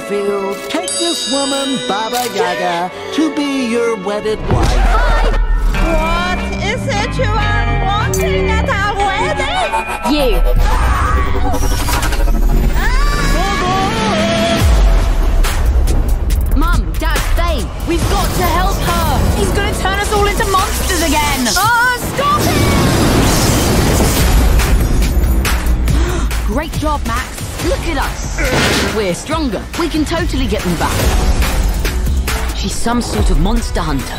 Renfield, take this woman, Baba Yaga, to be your wedded wife. What is it you are wanting at our wedding? You. Mum, Dad, stay. We've got to help her. He's going to turn us all into monsters again. Oh, stop it! Great job, Max. Look at us. We're stronger. We can totally get them back. She's some sort of monster hunter.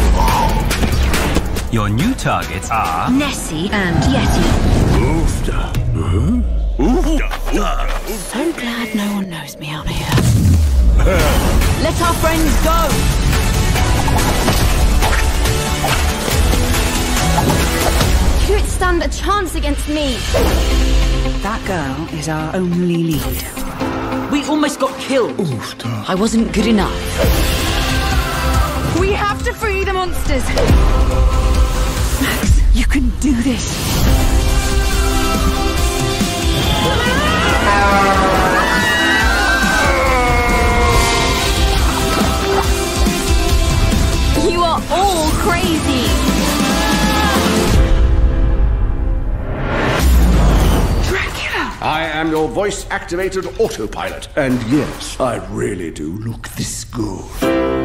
Your new targets are... Nessie and Yeti. Oofda. So glad no one knows me out here. Let our friends go. You don't stand a chance against me. That girl is our only lead. We almost got killed. Oofda. I wasn't good enough. We have to free the monsters. Max, you can do this. You are all crazy. I am your voice-activated autopilot. And yes, I really do look this good.